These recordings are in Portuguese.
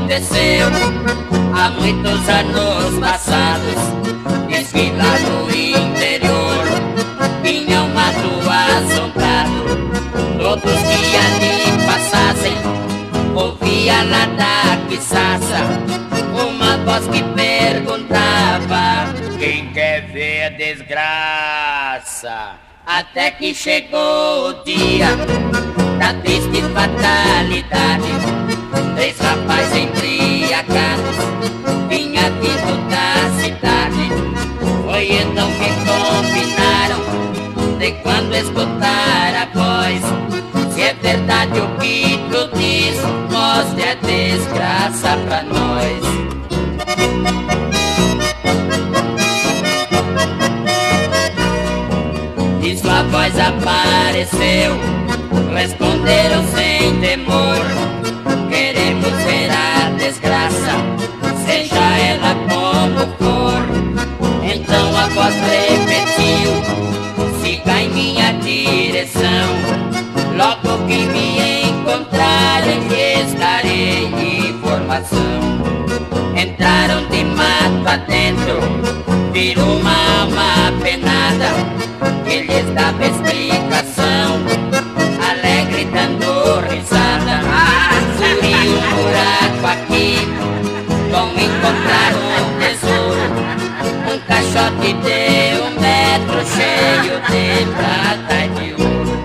aconteceu há muitos anos passados. Diz que lá no interior vinha um mato assombrado. Todos que ali passassem ouvia lá da quiçaça uma voz que perguntava: quem quer ver a desgraça? Até que chegou o dia da triste fatalidade. 3 rapazes embriagados vinha vindo da cidade. Foi então que combinaram de quando escutar a voz: se é verdade o que tu diz, mostre a desgraça pra nós. E sua voz apareceu, responderam sem temor: queremos ver a desgraça, seja ela como for. Então a voz repetiu: siga em minha direção, logo que me encontrarem lhes darei informação. Entraram de mato adentro, viram uma alma penada que lhes dava explicação, alegre dando risada. Subiu um buraco aqui, vão encontrar um tesouro, um caixote de 1 metro cheio de prata e de ouro.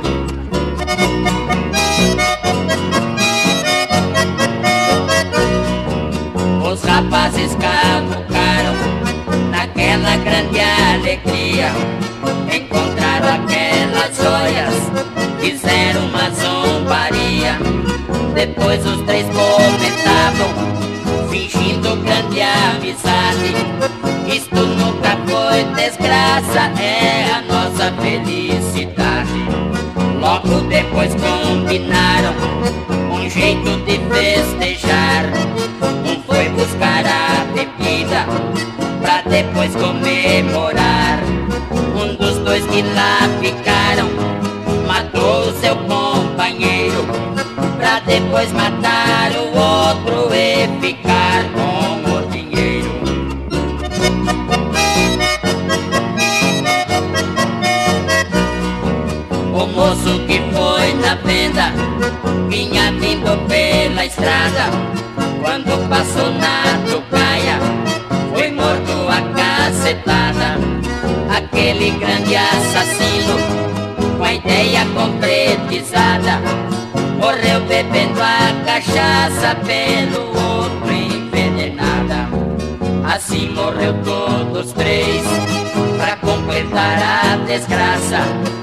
Os rapazes cavucaram naquela grande alegria, encontraram aquelas joias, fizeram uma zombaria. Depois os 3 comentavam, fingindo grande amizade: isto nunca foi desgraça, é a nossa felicidade. Logo depois combinaram um jeito de festejar. Um foi buscar a bebida pra depois comemorar. Um dos 2 que lá ficaram matou o seu companheiro, pra depois matar o outro e ficar com o dinheiro. O moço que foi na venda vinha vindo pela estrada. Quando passou na tocaia foi morto a cacetada. Aquele grande assassino, com a ideia concretizada, morreu bebendo a cachaça pelo outro envenenada. Assim morreu todos 3 pra completar a desgraça.